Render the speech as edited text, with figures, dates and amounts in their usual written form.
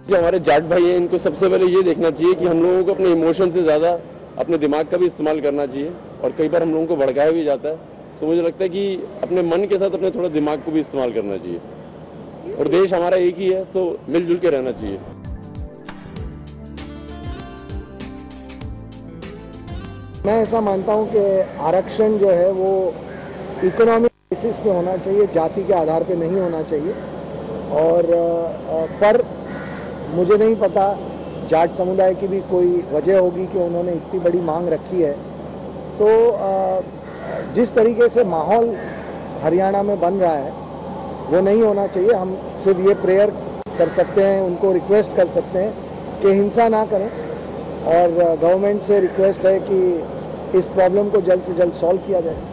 जो हमारे जाट भाई हैं इनको सबसे पहले ये देखना चाहिए कि हम लोगों को अपने इमोशन से ज्यादा अपने दिमाग का भी इस्तेमाल करना चाहिए और कई बार हम लोगों को भड़काया भी जाता है। तो मुझे लगता है कि अपने मन के साथ अपने थोड़ा दिमाग को भी इस्तेमाल करना चाहिए और देश हमारा एक ही है तो मिलजुल के रहना चाहिए। मैं ऐसा मानता हूं कि आरक्षण जो है वो इकोनॉमिक बेसिस पे होना चाहिए, जाति के आधार पे नहीं होना चाहिए। और पर मुझे नहीं पता, जाट समुदाय की भी कोई वजह होगी कि उन्होंने इतनी बड़ी मांग रखी है। तो जिस तरीके से माहौल हरियाणा में बन रहा है वो नहीं होना चाहिए। हम सिर्फ ये प्रेयर कर सकते हैं, उनको रिक्वेस्ट कर सकते हैं कि हिंसा ना करें और गवर्नमेंट से रिक्वेस्ट है कि इस प्रॉब्लम को जल्द से जल्द सॉल्व किया जाए।